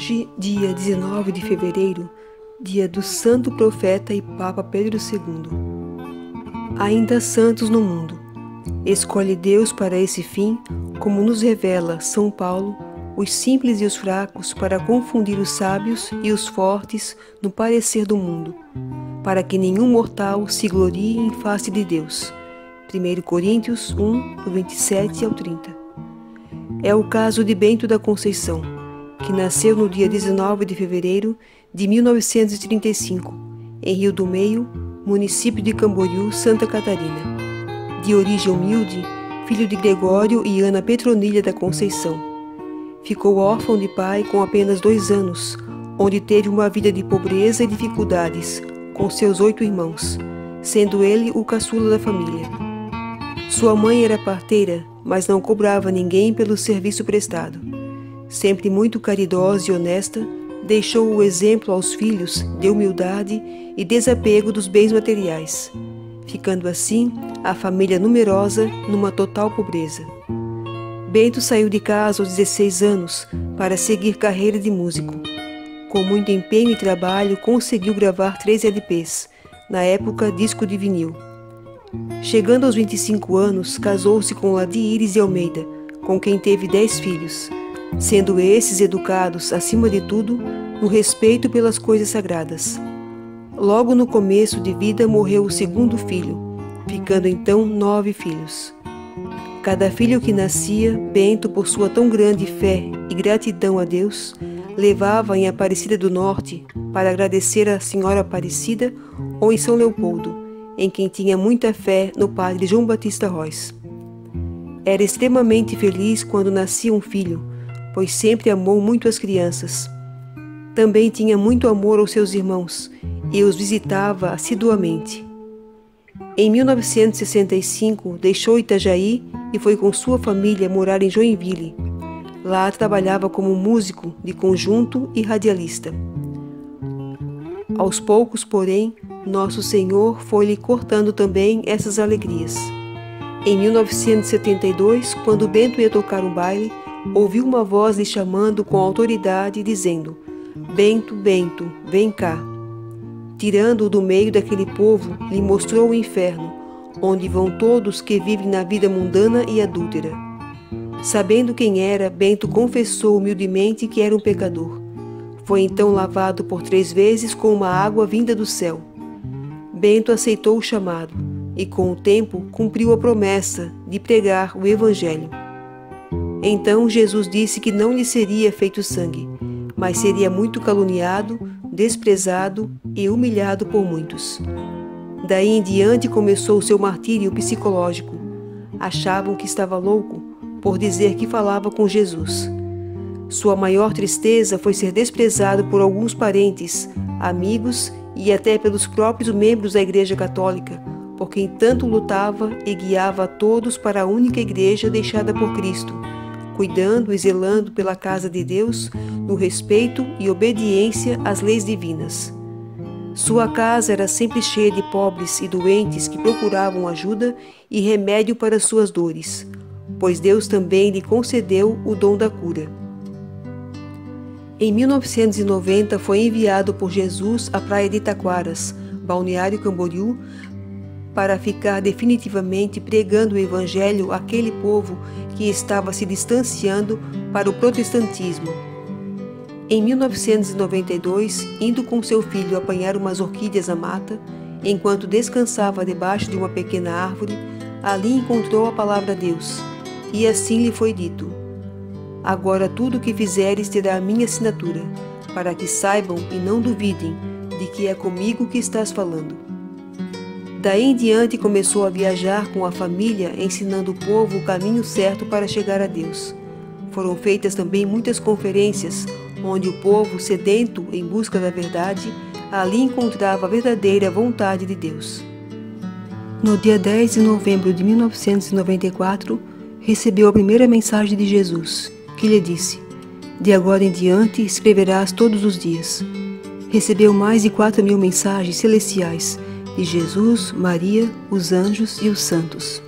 Hoje, dia 19 de fevereiro, dia do Santo Profeta e Papa Pedro II. Ainda santos no mundo. Escolhe Deus para esse fim, como nos revela São Paulo, os simples e os fracos para confundir os sábios e os fortes no parecer do mundo, para que nenhum mortal se glorie em face de Deus. 1 Coríntios 1, do 27 ao 30. É o caso de Bento da Conceição, que nasceu no dia 19 de fevereiro de 1935, em Rio do Meio, município de Camboriú, Santa Catarina. De origem humilde, filho de Gregório e Ana Petronilha da Conceição. Ficou órfão de pai com apenas 2 anos, onde teve uma vida de pobreza e dificuldades, com seus 8 irmãos, sendo ele o caçula da família. Sua mãe era parteira, mas não cobrava ninguém pelo serviço prestado. Sempre muito caridosa e honesta, deixou o exemplo aos filhos de humildade e desapego dos bens materiais, ficando assim a família numerosa numa total pobreza. Bento saiu de casa aos 16 anos para seguir carreira de músico. Com muito empenho e trabalho, conseguiu gravar 3 LPs, na época disco de vinil. Chegando aos 25 anos, casou-se com Ladir de Almeida, com quem teve 10 filhos, sendo esses educados, acima de tudo, no respeito pelas coisas sagradas. Logo no começo de vida morreu o 2º filho, ficando então 9 filhos. Cada filho que nascia, Bento, por sua tão grande fé e gratidão a Deus, levava em Aparecida do Norte para agradecer à Senhora Aparecida ou em São Leopoldo, em quem tinha muita fé no padre João Batista Rois. Era extremamente feliz quando nascia um filho, pois sempre amou muito as crianças. Também tinha muito amor aos seus irmãos e os visitava assiduamente. Em 1965, deixou Itajaí e foi com sua família morar em Joinville. Lá trabalhava como músico de conjunto e radialista. Aos poucos, porém, Nosso Senhor foi-lhe cortando também essas alegrias. Em 1972, quando Bento ia tocar um baile, ouviu uma voz lhe chamando com autoridade, dizendo: "Bento, Bento, vem cá." Tirando-o do meio daquele povo, lhe mostrou o inferno, onde vão todos que vivem na vida mundana e adúltera. Sabendo quem era, Bento confessou humildemente que era um pecador. Foi então lavado por 3 vezes com uma água vinda do céu. Bento aceitou o chamado e, com o tempo, cumpriu a promessa de pregar o Evangelho. Então Jesus disse que não lhe seria feito sangue, mas seria muito caluniado, desprezado e humilhado por muitos. Daí em diante começou o seu martírio psicológico. Achavam que estava louco por dizer que falava com Jesus. Sua maior tristeza foi ser desprezado por alguns parentes, amigos e até pelos próprios membros da Igreja Católica, por quem tanto lutava e guiava a todos para a única igreja deixada por Cristo, cuidando e zelando pela casa de Deus, no respeito e obediência às leis divinas. Sua casa era sempre cheia de pobres e doentes que procuravam ajuda e remédio para suas dores, pois Deus também lhe concedeu o dom da cura. Em 1990 foi enviado por Jesus à praia de Itaquaras, Balneário Camboriú, para ficar definitivamente pregando o Evangelho àquele povo que estava se distanciando para o protestantismo. Em 1992, indo com seu filho apanhar umas orquídeas à mata, enquanto descansava debaixo de uma pequena árvore, ali encontrou a palavra de Deus, e assim lhe foi dito: "Agora tudo o que fizeres terá a minha assinatura, para que saibam e não duvidem de que é comigo que estás falando." Daí em diante começou a viajar com a família, ensinando o povo o caminho certo para chegar a Deus. Foram feitas também muitas conferências, onde o povo, sedento em busca da verdade, ali encontrava a verdadeira vontade de Deus. No dia 10 de novembro de 1994, recebeu a primeira mensagem de Jesus, que lhe disse: "De agora em diante escreverás todos os dias." Recebeu mais de 4.000 mensagens celestiais de Jesus, Maria, os anjos e os santos.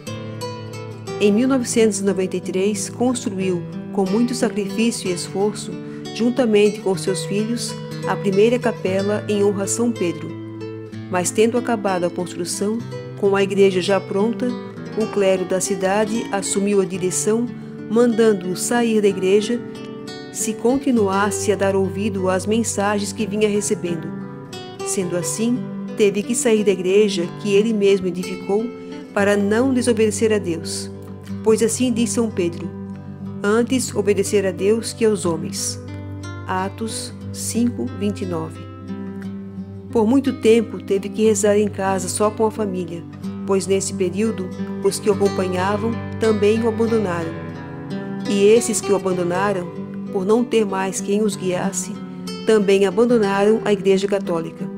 Em 1993, construiu, com muito sacrifício e esforço, juntamente com seus filhos, a primeira capela em honra a São Pedro. Mas tendo acabado a construção, com a igreja já pronta, o clero da cidade assumiu a direção, mandando-o sair da igreja se continuasse a dar ouvido às mensagens que vinha recebendo. Sendo assim, teve que sair da igreja que ele mesmo edificou para não desobedecer a Deus. Pois assim diz São Pedro: antes obedecer a Deus que aos homens. Atos 5:29. Por muito tempo teve que rezar em casa só com a família, pois nesse período os que o acompanhavam também o abandonaram. E esses que o abandonaram, por não ter mais quem os guiasse, também abandonaram a Igreja Católica.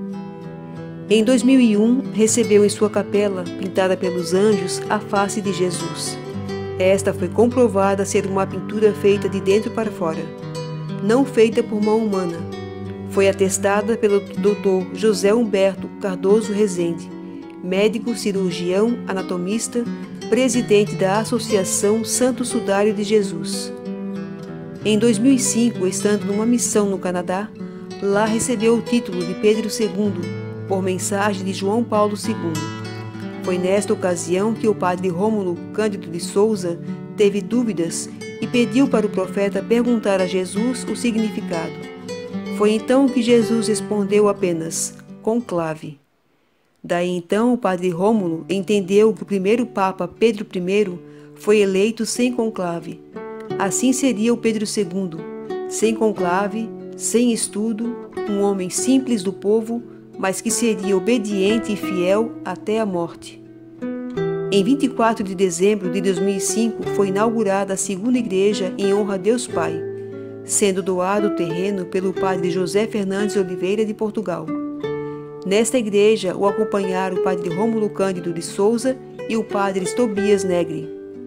Em 2001, recebeu em sua capela, pintada pelos anjos, a face de Jesus. Esta foi comprovada ser uma pintura feita de dentro para fora, não feita por mão humana. Foi atestada pelo Dr. José Humberto Cardoso Rezende, médico cirurgião anatomista, presidente da Associação Santo Sudário de Jesus. Em 2005, estando numa missão no Canadá, lá recebeu o título de Pedro II, por mensagem de João Paulo II. Foi nesta ocasião que o padre Rômulo Cândido de Souza teve dúvidas e pediu para o profeta perguntar a Jesus o significado. Foi então que Jesus respondeu apenas: conclave. Daí então o padre Rômulo entendeu que o primeiro Papa Pedro I foi eleito sem conclave. Assim seria o Pedro II, sem conclave, sem estudo, um homem simples do povo, mas que seria obediente e fiel até a morte. Em 24 de dezembro de 2005 foi inaugurada a segunda igreja em honra a Deus Pai, sendo doado o terreno pelo padre José Fernandes Oliveira de Portugal. Nesta igreja o acompanharam o padre Rômulo Cândido de Souza e o padre Tobias Negri.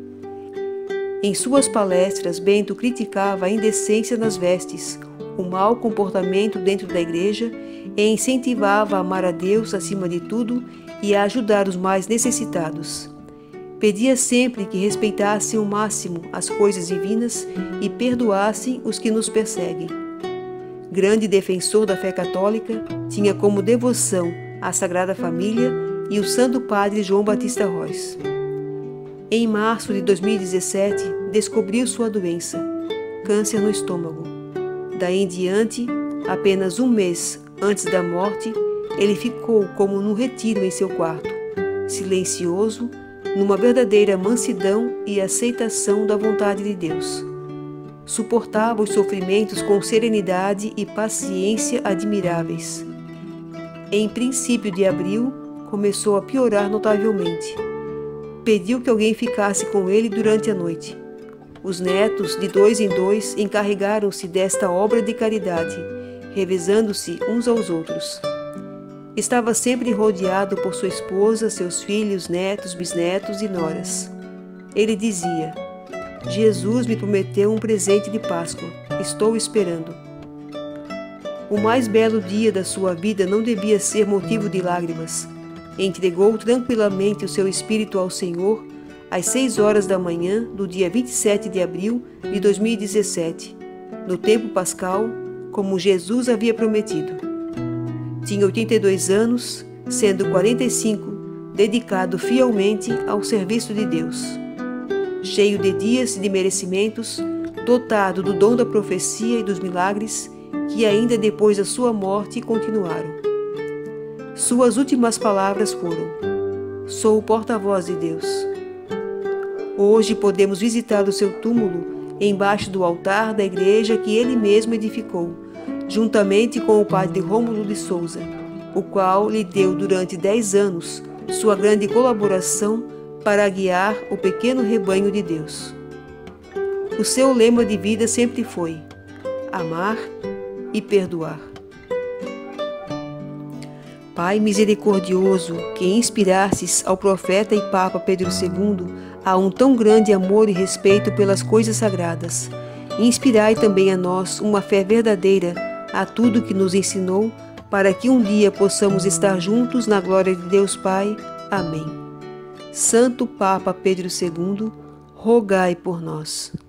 Em suas palestras, Bento criticava a indecência nas vestes, o mau comportamento dentro da igreja e incentivava a amar a Deus acima de tudo e a ajudar os mais necessitados. Pedia sempre que respeitassem ao máximo as coisas divinas e perdoassem os que nos perseguem. Grande defensor da fé católica, tinha como devoção a Sagrada Família e o Santo Padre João Batista Rois. Em março de 2017, descobriu sua doença, câncer no estômago. Daí em diante, apenas um mês antes da morte, ele ficou como num retiro em seu quarto, silencioso, numa verdadeira mansidão e aceitação da vontade de Deus. Suportava os sofrimentos com serenidade e paciência admiráveis. Em princípio de abril, começou a piorar notavelmente. Pediu que alguém ficasse com ele durante a noite. Os netos, de 2 em 2, encarregaram-se desta obra de caridade, revezando-se uns aos outros. Estava sempre rodeado por sua esposa, seus filhos, netos, bisnetos e noras. Ele dizia: Jesus me prometeu um presente de Páscoa, estou esperando. O mais belo dia da sua vida não devia ser motivo de lágrimas. Entregou tranquilamente o seu espírito ao Senhor às 6 horas da manhã do dia 27 de abril de 2017, no tempo pascal, como Jesus havia prometido. Tinha 82 anos, sendo 45 dedicado fielmente ao serviço de Deus. Cheio de dias e de merecimentos, dotado do dom da profecia e dos milagres, que ainda depois da sua morte continuaram. Suas últimas palavras foram: sou o porta-voz de Deus. Hoje podemos visitar o seu túmulo embaixo do altar da igreja que ele mesmo edificou, juntamente com o padre Rômulo de Souza, o qual lhe deu durante 10 anos sua grande colaboração para guiar o pequeno rebanho de Deus. O seu lema de vida sempre foi: amar e perdoar. Pai misericordioso, que inspirastes ao profeta e Papa Pedro II a um tão grande amor e respeito pelas coisas sagradas, inspirai também a nós uma fé verdadeira a tudo que nos ensinou, para que um dia possamos estar juntos na glória de Deus Pai. Amém. Santo Papa Pedro II, rogai por nós.